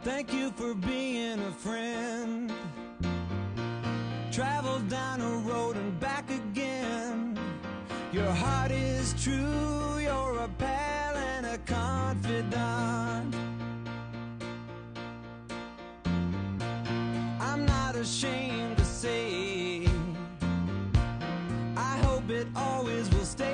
Thank you for being a friend. Travel down a road and back again. Your heart is true, you're a pal and a confidant. I'm not ashamed to say, I hope it always will stay.